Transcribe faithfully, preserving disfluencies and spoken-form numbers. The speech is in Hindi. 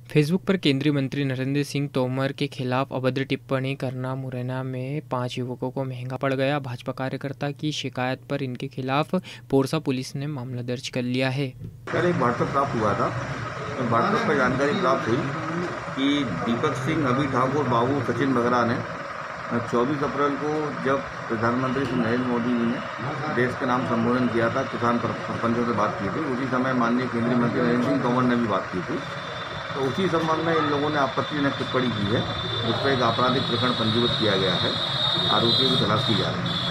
फेसबुक पर केंद्रीय मंत्री नरेंद्र सिंह तोमर के खिलाफ अभद्र टिप्पणी करना मुरैना में पांच युवकों को महंगा पड़ गया। भाजपा कार्यकर्ता की शिकायत पर इनके खिलाफ पोरसा पुलिस ने मामला दर्ज कर लिया है। कल एक व्हाट्सएप प्राप्त हुआ था, तो व्हाट्सएप पर जानकारी प्राप्त हुई कि दीपक सिंह, अभी ठाकुर, बाबू, सचिन बगरा ने चौबीस अप्रैल को जब प्रधानमंत्री श्री नरेंद्र मोदी जी ने देश के नाम संबोधन किया था, किसान सरपंचों से बात की थी, उसी समय माननीय केंद्रीय मंत्री नरेंद्र सिंह तोमर ने भी बात की थी। तो उसी संबंध में इन लोगों ने आपत्तिजनक टिप्पणी की है, उस पर एक आपराधिक प्रकरण पंजीबद्ध किया गया है। आरोपियों की तलाश की जा रही है।